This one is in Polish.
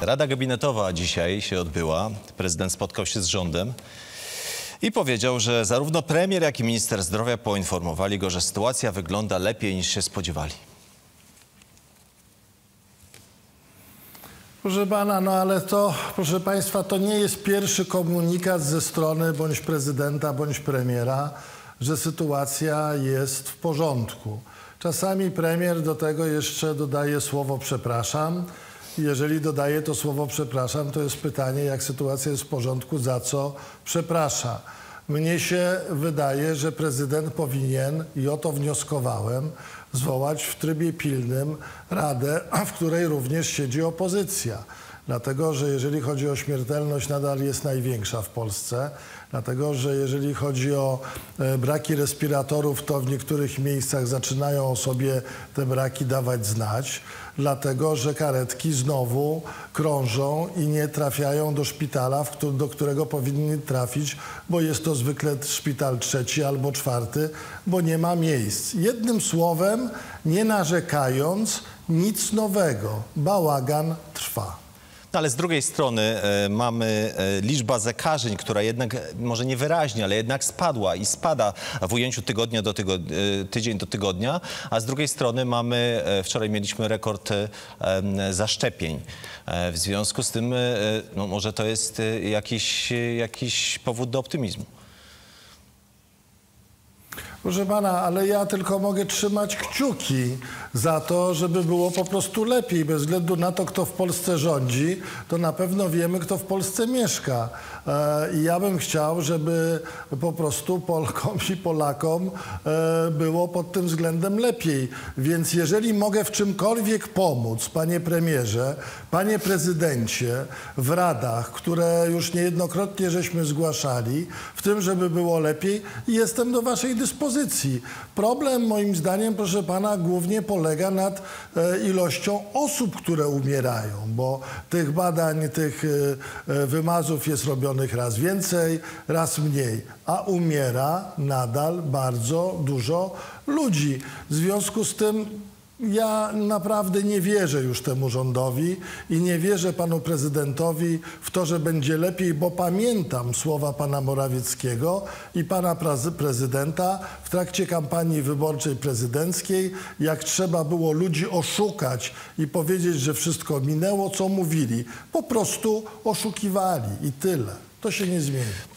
Rada gabinetowa dzisiaj się odbyła. Prezydent spotkał się z rządem i powiedział, że zarówno premier, jak i minister zdrowia poinformowali go, że sytuacja wygląda lepiej niż się spodziewali. Proszę pana, no ale to, proszę państwa, to nie jest pierwszy komunikat ze strony bądź prezydenta, bądź premiera, że sytuacja jest w porządku. Czasami premier do tego jeszcze dodaje słowo przepraszam. Jeżeli dodaje to słowo przepraszam, to jest pytanie, jak sytuacja jest w porządku, za co przeprasza. Mnie się wydaje, że prezydent powinien, i o to wnioskowałem, zwołać w trybie pilnym radę, w której również siedzi opozycja. Dlatego, że jeżeli chodzi o śmiertelność, nadal jest największa w Polsce. Dlatego, że jeżeli chodzi o braki respiratorów, to w niektórych miejscach zaczynają o sobie te braki dawać znać. Dlatego, że karetki znowu krążą i nie trafiają do szpitala, do którego powinny trafić, bo jest to zwykle szpital 3. albo 4., bo nie ma miejsc. Jednym słowem, nie narzekając, nic nowego. Bałagan trwa. No ale z drugiej strony mamy liczba zakażeń, która jednak, może niewyraźnie, ale jednak spadła i spada w ujęciu tygodnia do tydzień do tygodnia, a z drugiej strony wczoraj mieliśmy rekord zaszczepień. W związku z tym no może to jest jakiś powód do optymizmu. Proszę pana, ale ja tylko mogę trzymać kciuki za to, żeby było po prostu lepiej. Bez względu na to, kto w Polsce rządzi, to na pewno wiemy, kto w Polsce mieszka. I ja bym chciał, żeby po prostu Polkom i Polakom było pod tym względem lepiej. Więc jeżeli mogę w czymkolwiek pomóc, panie premierze, panie prezydencie, w radach, które już niejednokrotnie żeśmy zgłaszali, w tym, żeby było lepiej, jestem do waszej dyspozycji. Problem, moim zdaniem, proszę pana, głównie polega nad ilością osób, które umierają, bo tych badań, tych wymazów jest robionych raz więcej, raz mniej, a umiera nadal bardzo dużo ludzi. W związku z tym ja naprawdę nie wierzę już temu rządowi i nie wierzę panu prezydentowi w to, że będzie lepiej, bo pamiętam słowa pana Morawieckiego i pana prezydenta w trakcie kampanii wyborczej prezydenckiej, jak trzeba było ludzi oszukać i powiedzieć, że wszystko minęło, co mówili. Po prostu oszukiwali i tyle. To się nie zmieni.